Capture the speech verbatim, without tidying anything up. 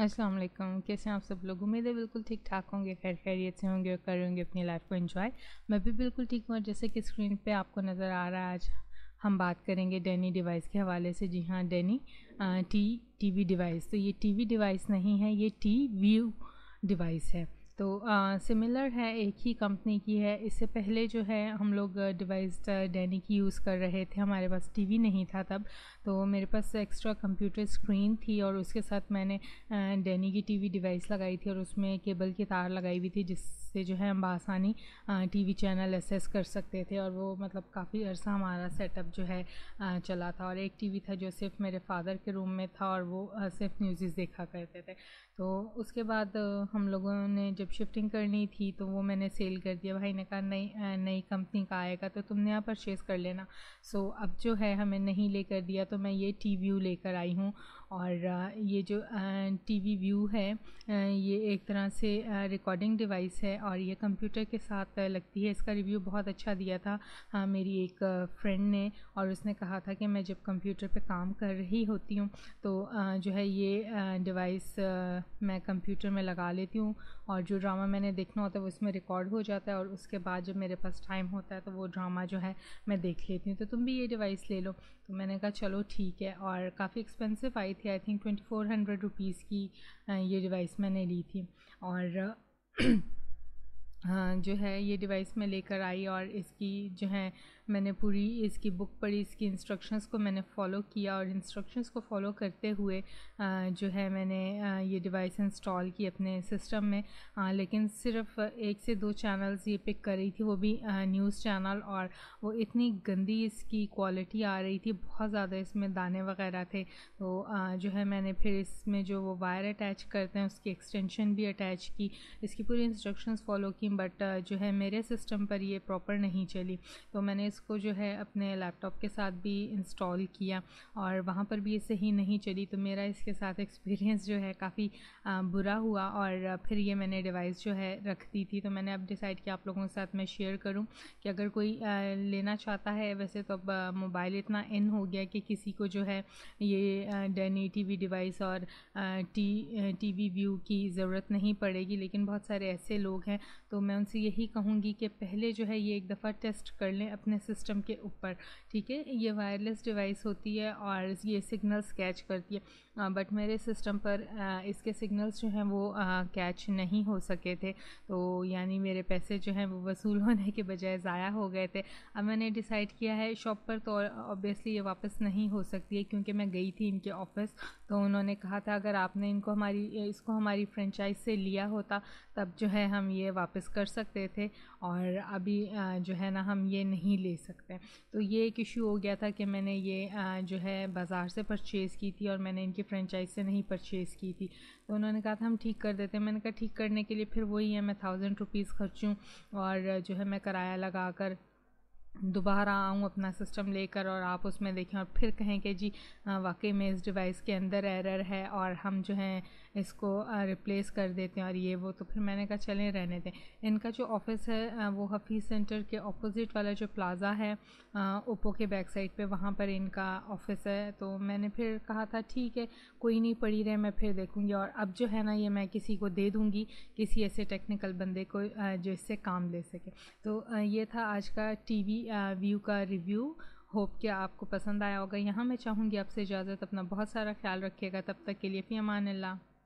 अस्सलाम वालेकुम। कैसे हैं आप सब लोग? उम्मीद है बिल्कुल ठीक ठाक होंगे, खैर खैरियत से होंगे और कर रहे होंगे अपनी लाइफ को एंजॉय। मैं भी बिल्कुल ठीक हूँ और जैसे कि स्क्रीन पे आपको नज़र आ रहा है, आज हम बात करेंगे डैनी डिवाइस के हवाले से। जी हाँ, डैनी टी टीवी डिवाइस। तो ये टीवी डिवाइस नहीं है, ये टी व्यू डिवाइस है। तो सिमिलर है, एक ही कंपनी की है। इससे पहले जो है हम लोग डिवाइस डैनी की यूज़ कर रहे थे। हमारे पास टीवी नहीं था तब, तो मेरे पास एक्स्ट्रा कंप्यूटर स्क्रीन थी और उसके साथ मैंने डैनी की टीवी डिवाइस लगाई थी और उसमें केबल की तार लगाई हुई थी, जिससे जो है हम बासानी टीवी चैनल एक्सेस कर सकते थे। और वो मतलब काफ़ी अर्सा हमारा सेटअप जो है चला था। और एक टीवी था जो सिर्फ मेरे फादर के रूम में था और वो सिर्फ न्यूज़ देखा करते थे। तो उसके बाद हम लोगों ने जब शिफ्टिंग करनी थी तो वो मैंने सेल कर दिया। भाई ने कहा नई नई कंपनी का आएगा तो तुमने यहाँ परचेज़ कर लेना। सो अब जो है हमें नहीं लेकर दिया, तो मैं ये टी व्यू लेकर आई हूँ। और ये जो टीवी व्यू है, ये एक तरह से रिकॉर्डिंग डिवाइस है और ये कंप्यूटर के साथ लगती है। इसका रिव्यू बहुत अच्छा दिया था हाँ, मेरी एक फ्रेंड ने, और उसने कहा था कि मैं जब कंप्यूटर पे काम कर रही होती हूँ तो जो है ये डिवाइस मैं कंप्यूटर में लगा लेती हूँ और जो ड्रामा मैंने देखना होता है वो इसमें रिकॉर्ड हो जाता है और उसके बाद जब मेरे पास टाइम होता है तो वो ड्रामा जो है मैं देख लेती हूँ। तो तुम भी ये डिवाइस ले लो। तो मैंने कहा चलो ठीक है। और काफ़ी एक्सपेंसिव आई थी, I think twenty four hundred rupees की ये डिवाइस मैंने ली थी। और हाँ, जो है ये डिवाइस मैं लेकर आई और इसकी जो है मैंने पूरी इसकी बुक पढ़ी, इसकी इंस्ट्रक्शंस को मैंने फ़ॉलो किया और इंस्ट्रक्शंस को फ़ॉलो करते हुए जो है मैंने ये डिवाइस इंस्टॉल की अपने सिस्टम में। लेकिन सिर्फ एक से दो चैनल्स ये पिक कर रही थी, वो भी न्यूज़ चैनल, और वो इतनी गंदी इसकी क्वालिटी आ रही थी, बहुत ज़्यादा इसमें दाने वगैरह थे। तो जो है मैंने फिर इसमें जो वो वायर अटैच करते हैं उसकी एक्सटेंशन भी अटैच की, इसकी पूरी इंस्ट्रक्शंस फ़ॉलो की, बट जो है मेरे सिस्टम पर ये प्रॉपर नहीं चली। तो मैंने इसको जो है अपने लैपटॉप के साथ भी इंस्टॉल किया और वहाँ पर भी ये सही नहीं चली। तो मेरा इसके साथ एक्सपीरियंस जो है काफ़ी बुरा हुआ और फिर ये मैंने डिवाइस जो है रख दी थी। तो मैंने अब डिसाइड किया आप लोगों के साथ मैं शेयर करूं कि अगर कोई लेना चाहता है, वैसे तो अब मोबाइल इतना इन हो गया कि किसी को जो है ये डैनी टीवी डिवाइस और टी टीवी व्यू की ज़रूरत नहीं पड़ेगी, लेकिन बहुत सारे ऐसे लोग हैं। तो मैं उनसे यही कहूँगी कि पहले जो है ये एक दफ़ा टेस्ट कर लें अपने सिस्टम के ऊपर, ठीक है। ये वायरलेस डिवाइस होती है और ये सिग्नल्स कैच करती है, बट मेरे सिस्टम पर आ, इसके सिग्नल्स जो हैं वो कैच नहीं हो सके थे। तो यानी मेरे पैसे जो हैं वो वसूल होने के बजाय ज़ाया हो गए थे। अब मैंने डिसाइड किया है शॉप पर तो ऑब्वियसली ये वापस नहीं हो सकती है, क्योंकि मैं गई थी इनके ऑफिस तो उन्होंने कहा था अगर आपने इनको हमारी इसको हमारी फ्रेंचाइज से लिया होता तब जो है हम ये वापस कर सकते थे, और अभी जो है ना हम ये नहीं ले सकते। तो ये एक इशू हो गया था कि मैंने ये जो है बाज़ार से परचेज़ की थी और मैंने इनकी फ्रेंचाइज से नहीं परचेज़ की थी। तो उन्होंने कहा था हम ठीक कर देते हैं। मैंने कहा ठीक करने के लिए फिर वही है, मैं थाउजेंड रुपीज़ खर्चूँ और जो है मैं किराया लगा कर दोबारा आऊँ अपना सिस्टम लेकर और आप उसमें देखें और फिर कहें कि जी वाकई में इस डिवाइस के अंदर एरर है और हम जो हैं इसको रिप्लेस कर देते हैं और ये वो। तो फिर मैंने कहा चलें रहने दें। इनका जो ऑफ़िस है वो हफीज़ सेंटर के ऑपोजिट वाला जो प्लाज़ा है ओप्पो के बैक साइड पे, वहाँ पर इनका ऑफ़िस है। तो मैंने फिर कहा था ठीक है कोई नहीं, पड़ी रहे, मैं फिर देखूँगी। और अब जो है ना ये मैं किसी को दे दूँगी, किसी ऐसे टेक्निकल बंदे को जो इससे काम ले सके। तो ये था आज का टीवी व्यू का रिव्यू। होप कि आपको पसंद आया होगा। यहाँ मैं चाहूँगी आपसे इजाज़त, अपना बहुत सारा ख्याल रखिएगा। तब तक के लिए फ़ी अमान अल्लाह।